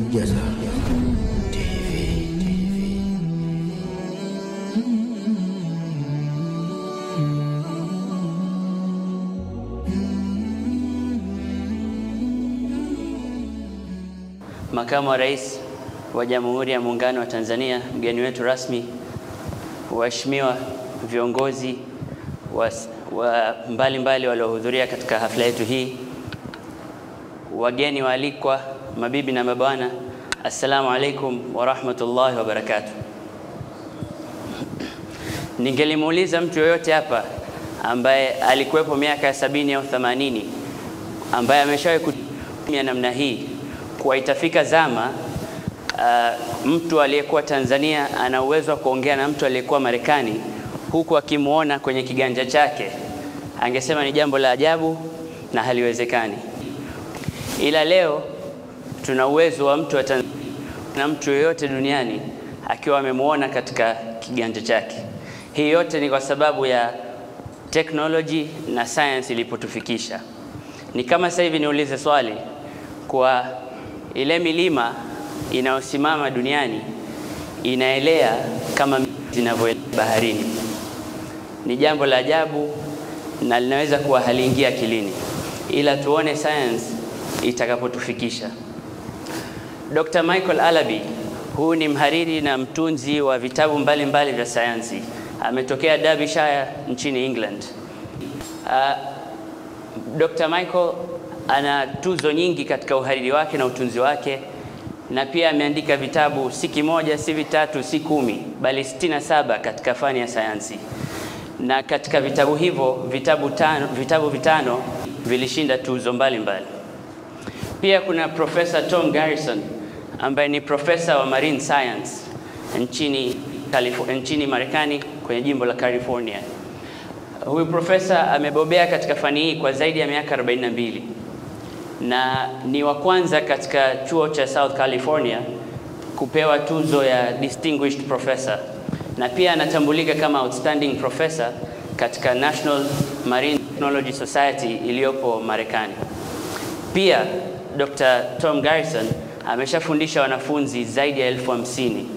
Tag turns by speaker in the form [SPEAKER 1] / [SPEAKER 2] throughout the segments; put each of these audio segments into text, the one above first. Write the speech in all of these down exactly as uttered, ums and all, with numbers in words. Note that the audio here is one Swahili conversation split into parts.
[SPEAKER 1] Jaza T V.
[SPEAKER 2] Makamu wa Rais wa Jamhuri ya Muungano wa Tanzania, mgeni wetu rasmi, waheshimiwa viongozi wa, wa mbalimbali waliohudhuria katika hafla yetu hii, wageni waalikwa, mabibi na mabwana, assalamu alaikum wa rahmatullahi wa barakatuh. Ningelimuuliza mtu yoyote hapa ambaye alikuwepo miaka ya sabini au themanini ambaye ameshawahi kutumia namna hii kwa itafika zama uh, mtu aliyekuwa Tanzania ana uwezo wa kuongea na mtu aliyekuwa Marekani huku akimuona kwenye kiganja chake, angesema ni jambo la ajabu na haliwezekani. Ila leo tuna uwezo wa mtu wa Tanzania na mtu yoyote duniani akiwa amemuona katika kiganja chake. Hii yote ni kwa sababu ya technology na science ilipotufikisha. Ni kama sasa hivi niulize swali, kwa ile milima inayosimama duniani inaelea kama zinavyoelea baharini. Ni jambo la ajabu na linaweza kuwa haliingia akilini, ila tuone science itakapotufikisha. Doctor Michael Alabi, huu ni mhariri na mtunzi wa vitabu mbalimbali vya sayansi. Ametokea Derbyshire nchini England. Uh, Doctor Michael ana tuzo nyingi katika uhariri wake na utunzi wake, na pia ameandika vitabu si kimoja, si vitatu, si kumi, bali sitini na saba katika fani ya sayansi. Na katika vitabu hivyo, vitabu tano, vitabu vitano vilishinda tuzo mbalimbali. Pia kuna Professor Tom Garrison ambaye ni profesa wa marine science nchini nchini Marekani kwenye jimbo la California. Huyu profesa amebobea katika fani hii kwa zaidi ya miaka arobaini na mbili na ni wa kwanza katika chuo cha South California kupewa tuzo ya Distinguished Professor, na pia anatambulika kama Outstanding Professor katika National Marine Technology Society iliyopo Marekani. Pia Doctor Tom Garrison ameshafundisha wanafunzi zaidi ya elfu hamsini.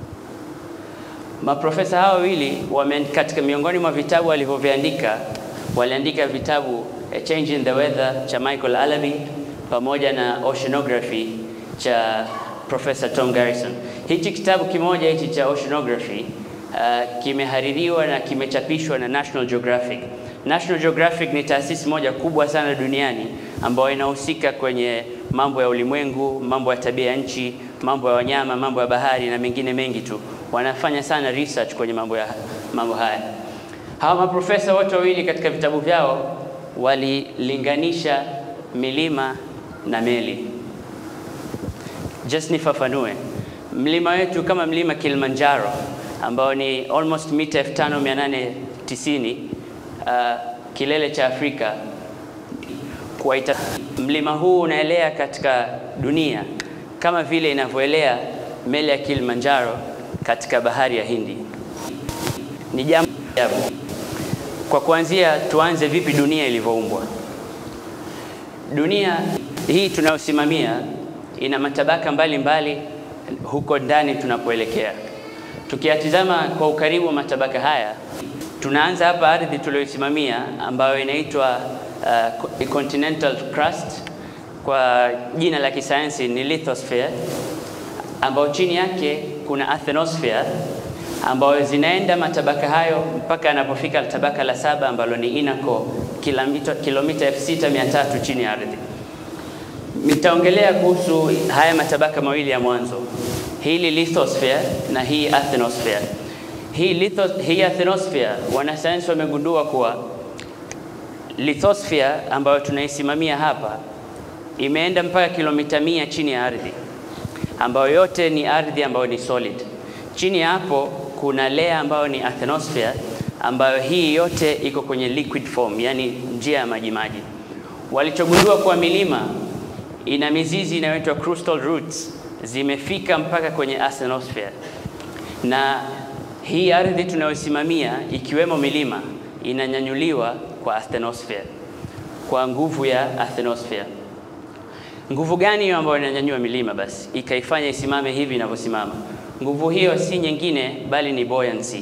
[SPEAKER 2] Maprofesa hao wawili katika miongoni mwa vitabu walivyoviandika, waliandika vitabu A Change in the Weather cha Michael Alabi pamoja na Oceanography cha Professor Tom Garrison. Hichi kitabu kimoja hichi cha Oceanography uh, kimehaririwa na kimechapishwa na National Geographic. National Geographic ni taasisi moja kubwa sana duniani ambayo inahusika kwenye mambo ya ulimwengu, mambo ya tabia ya nchi, mambo ya wanyama, mambo ya bahari na mengine mengi tu. Wanafanya sana research kwenye mambo ya mambo haya. Hawa maprofesa wote wawili katika vitabu vyao walilinganisha milima na meli. Just nifafanue. Mlima wetu kama mlima Kilimanjaro ambao ni almost mita elfu tano mia nane tisini, uh, kilele cha Afrika. Kwa ita, mlima huu unaelea katika dunia kama vile inavyoelea meli ya Kilimanjaro katika bahari ya Hindi. Ni jambo ajabu. Kwa kuanzia, tuanze vipi dunia ilivyoumbwa. Dunia hii tunayosimamia ina matabaka mbalimbali mbali huko ndani tunapoelekea. Tukiyatizama kwa ukaribu matabaka haya, tunaanza hapa ardhi tuliyosimamia ambayo inaitwa uh, continental crust, kwa jina la kisayansi ni lithosphere, ambao chini yake kuna asthenosphere, ambao zinaenda matabaka hayo mpaka yanapofika tabaka la saba ambalo ni inner core, kilomita kilomita elfu sita mia tatu chini ya ardhi. Nitaongelea kuhusu haya matabaka mawili ya mwanzo, hili lithosphere na hii asthenosphere. Hii lithos, hii asthenosphere, wanasayansi wamegundua kuwa lithosphere ambayo tunaisimamia hapa imeenda mpaka kilomita mia chini ya ardhi, ambayo yote ni ardhi ambayo ni solid. Chini ya hapo kuna layer ambayo ni asthenosphere, ambayo hii yote iko kwenye liquid form, yani njia ya maji maji. Walichogundua kwa milima ina mizizi inayoitwa crustal roots, zimefika mpaka kwenye asthenosphere. Na hii ardhi tunayosimamia ikiwemo milima inanyanyuliwa kwa asthenosphere, kwa nguvu ya asthenosphere. Nguvu gani hiyo ambayo inanyanyua milima basi ikaifanya isimame hivi inavyosimama? Nguvu hiyo si nyingine bali ni buoyancy.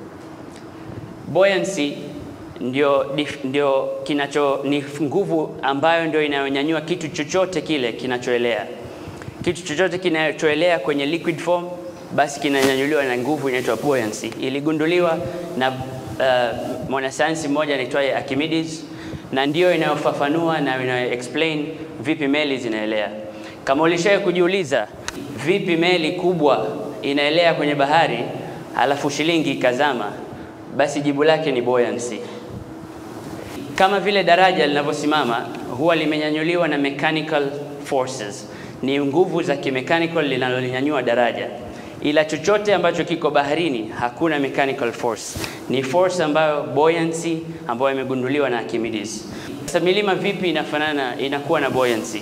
[SPEAKER 2] Buoyancy ndio ndio kinacho ni nguvu ambayo ndio inayonyanyua kitu chochote kile kinachoelea. Kitu chochote kinachoelea kwenye liquid form basi kinanyanyuliwa na nguvu inaitwa buoyancy. Iligunduliwa na uh, mwanasayansi mmoja anaitwa Archimedes, na ndio inayofafanua na inayo explain vipi meli zinaelea. Kama ulishawahi kujiuliza vipi meli kubwa inaelea kwenye bahari alafu shilingi ikazama, basi jibu lake ni buoyancy. Kama vile daraja linavyosimama huwa limenyanyuliwa na mechanical forces, ni nguvu za kimechanical linalolinyanyua daraja. Ila chochote ambacho kiko baharini hakuna mechanical force, ni force ambayo buoyancy ambayo imegunduliwa na Archimedes. Sasa milima vipi inafanana inakuwa na buoyancy?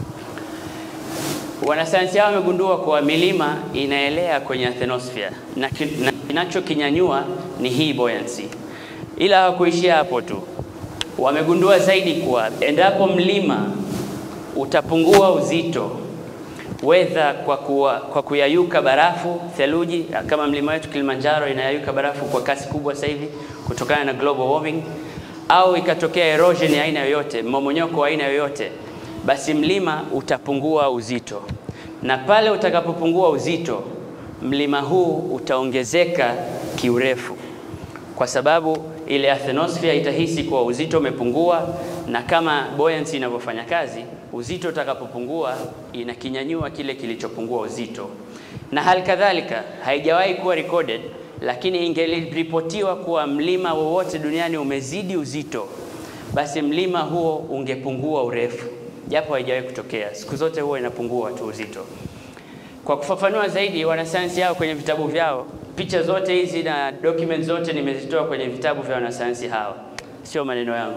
[SPEAKER 2] Wanasayansi hao wamegundua kwa milima inaelea kwenye asthenosphere na kinachokinyanyua ni hii buoyancy. Ila hawakuishia hapo tu, wamegundua zaidi kuwa endapo mlima utapungua uzito, whether kwa, kuwa, kwa kuyayuka barafu, theluji, kama mlima wetu Kilimanjaro inayayuka barafu kwa kasi kubwa sasa hivi kutokana na global warming, au ikatokea erosion ya aina yoyote, mmomonyoko wa aina yoyote, basi mlima utapungua uzito. Na pale utakapopungua uzito, mlima huu utaongezeka kiurefu, kwa sababu ile asthenosphere itahisi kwa uzito umepungua, na kama buoyancy inavyofanya kazi, uzito utakapopungua inakinyanyua kile kilichopungua uzito. Na hali kadhalika haijawahi kuwa recorded, lakini ingeripotiwa kuwa mlima wowote duniani umezidi uzito, basi mlima huo ungepungua urefu, japo haijawahi kutokea. Siku zote huwa inapungua tu uzito. Kwa kufafanua zaidi, wanasayansi hao kwenye vitabu vyao, picha zote hizi na documents zote nimezitoa kwenye vitabu vya wanasayansi hao, sio maneno yangu.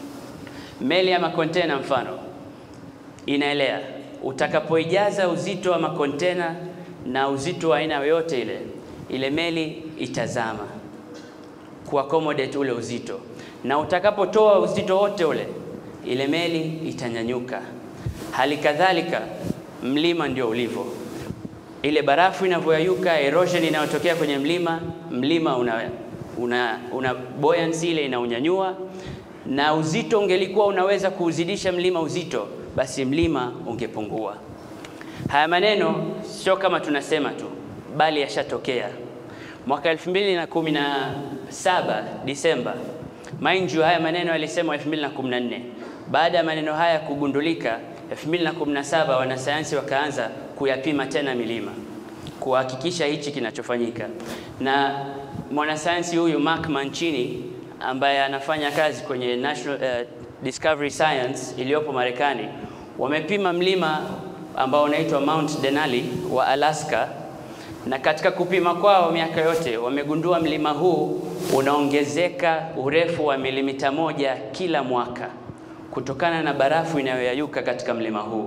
[SPEAKER 2] Meli ama container mfano inaelea, utakapoijaza uzito wa makontena na uzito wa aina yoyote ile, ile meli itazama kuaccommodate ule uzito, na utakapotoa uzito wote ule, ile meli itanyanyuka. Hali kadhalika mlima ndio ulivyo. Ile barafu inavyoyayuka, erosion inayotokea kwenye mlima, mlima una una, una buoyancy ile inaunyanyua, na uzito ungelikuwa unaweza kuuzidisha mlima uzito, basi mlima ungepungua. Haya maneno sio kama tunasema tu, bali yashatokea. Mwaka elfu mbili na kumi na saba Disemba, mind you, haya maneno yalisemwa elfu mbili na kumi na nne. Baada ya maneno haya kugundulika elfu mbili na kumi na saba, wanasayansi wakaanza kuyapima tena milima kuhakikisha hichi kinachofanyika. Na mwanasayansi huyu Mark Mancini ambaye anafanya kazi kwenye National uh, Discovery Science iliyopo Marekani, wamepima mlima ambao unaitwa Mount Denali wa Alaska, na katika kupima kwao miaka yote wamegundua mlima huu unaongezeka urefu wa milimita moja kila mwaka kutokana na barafu inayoyayuka katika mlima huu.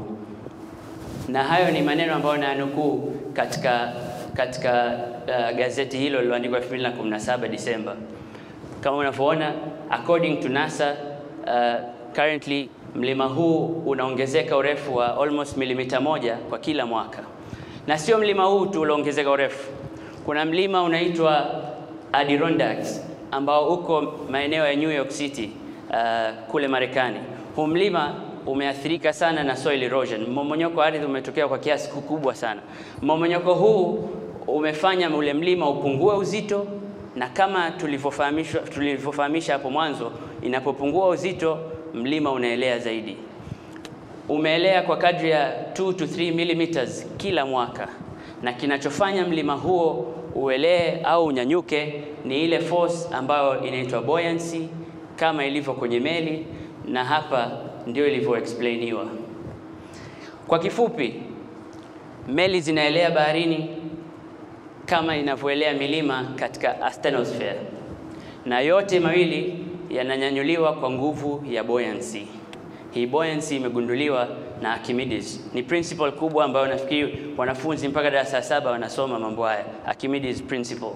[SPEAKER 2] Na hayo ni maneno ambayo nayanukuu katika katika uh, gazeti hilo lililoandikwa elfu mbili na kumi na saba Disemba. Kama unavyoona, according to NASA, uh, currently mlima huu unaongezeka urefu wa almost milimita moja kwa kila mwaka. Na sio mlima huu tu unaongezeka urefu. Kuna mlima unaitwa Adirondacks ambao uko maeneo ya New York City uh, kule Marekani. Huu mlima umeathirika sana na soil erosion. Mmomonyoko wa ardhi umetokea kwa kiasi kikubwa sana. Mmomonyoko huu umefanya ule mlima upungue uzito, na kama tulivyofahamishwa tulivyofahamisha hapo mwanzo, inapopungua uzito mlima unaelea zaidi. Umeelea kwa kadri ya two to three millimeters kila mwaka, na kinachofanya mlima huo uelee au unyanyuke ni ile force ambayo inaitwa buoyancy, kama ilivyo kwenye meli, na hapa ndio ilivyo explainiwa. Kwa kifupi, meli zinaelea baharini kama inavyoelea milima katika asthenosphere, na yote mawili yananyanyuliwa kwa nguvu ya buoyancy. Hii buoyancy imegunduliwa na Archimedes. Ni principle kubwa ambayo nafikiri wanafunzi mpaka darasa saba wanasoma mambo haya, Archimedes principle.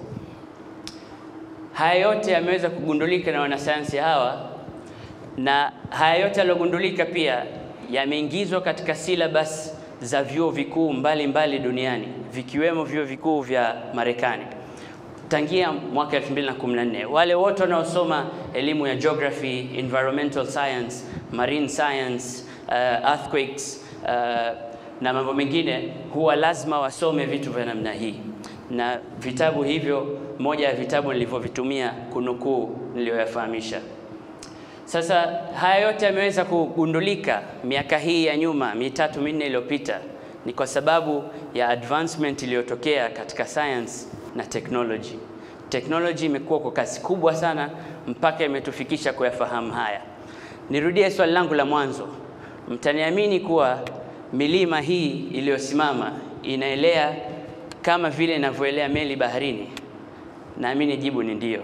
[SPEAKER 2] Haya yote yameweza kugundulika na wanasayansi hawa, na haya yote yaliyogundulika pia yameingizwa katika syllabus za vyuo vikuu mbalimbali duniani, vikiwemo vyuo vikuu vya Marekani tangia mwaka elfu mbili na kumi na nne. Wale wote wanaosoma elimu ya geography, environmental science, marine science, uh, earthquakes uh, na mambo mengine huwa lazima wasome vitu vya namna hii. Na vitabu hivyo, moja ya vitabu nilivyovitumia kunukuu niliyoyafahamisha. Sasa haya yote yameweza kugundulika miaka hii ya nyuma mitatu minne iliyopita, ni kwa sababu ya advancement iliyotokea katika science na technology. Technology imekuwa kwa kasi kubwa sana mpaka imetufikisha kuyafahamu haya. Nirudie swali langu la mwanzo. Mtaniamini kuwa milima hii iliyosimama inaelea kama vile inavyoelea meli baharini? Naamini jibu ni ndio.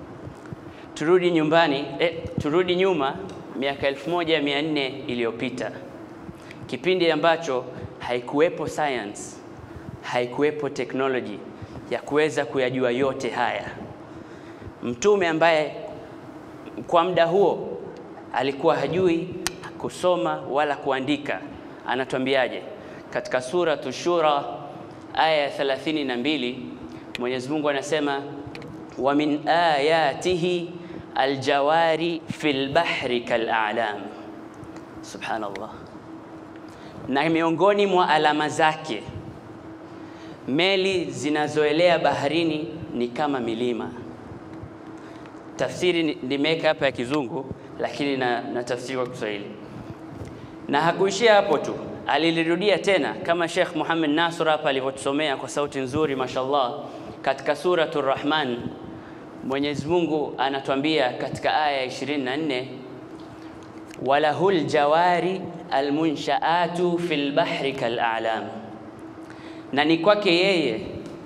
[SPEAKER 2] Turudi nyumbani, eh, turudi nyuma miaka elfu moja mia nne iliyopita, kipindi ambacho haikuwepo science, haikuwepo technology ya kuweza kuyajua yote haya. Mtume ambaye kwa muda huo alikuwa hajui kusoma wala kuandika, anatuambiaje? Katika sura Tushura aya thelathini na mbili, Mwenyezi Mungu anasema, wa min ayatihi aljawari fil bahri kal'alam. Subhanallah. Na miongoni mwa alama zake meli zinazoelea baharini ni kama milima. Tafsiri nimeweka hapa ya Kizungu, lakini na, na tafsiri kwa Kiswahili. Na hakuishia hapo tu, alilirudia tena kama Sheikh Muhammad Nasr hapa alivyotusomea kwa sauti nzuri mashallah. Katika suratul Rahman Mwenyezi Mungu anatuambia katika aya ishirini na nne, walahul jawari almunshaatu fil bahri kal'alam, na ni kwake yeye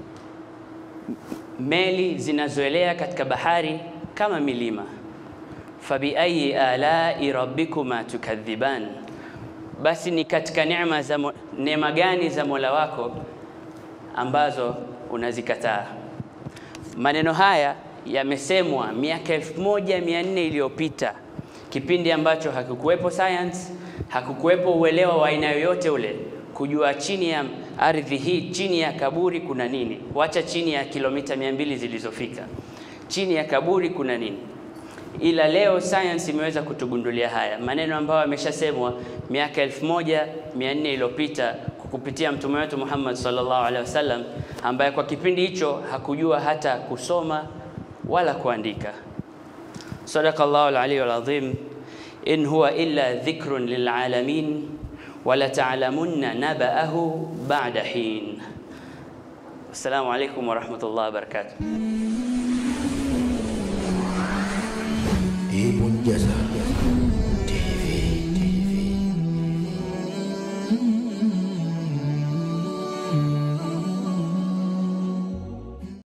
[SPEAKER 2] meli zinazoelea katika bahari kama milima. Fabi ayi alai rabbikuma tukadhiban, basi ni katika neema za neema gani za Mola wako ambazo unazikataa? Maneno haya yamesemwa miaka elfu moja mia nne iliyopita, kipindi ambacho hakukuwepo science, hakukuwepo uelewa wa aina yoyote ule kujua chini ya ardhi hii, chini ya kaburi kuna nini. Wacha chini ya kilomita mia mbili zilizofika, chini ya kaburi kuna nini. Ila leo science imeweza kutugundulia haya maneno ambayo yameshasemwa miaka elfu moja mia nne iliyopita kupitia mtume wetu Muhammad sallallahu alaihi wasallam, ambaye kwa kipindi hicho hakujua hata kusoma wala kuandika. Sadaqallahu al-aliyyul azim. In huwa illa dhikrun lilalamin wala ta'lamunna naba'ahu ba'da hin. Assalamu alaykum wa rahmatullahi wa barakatuh.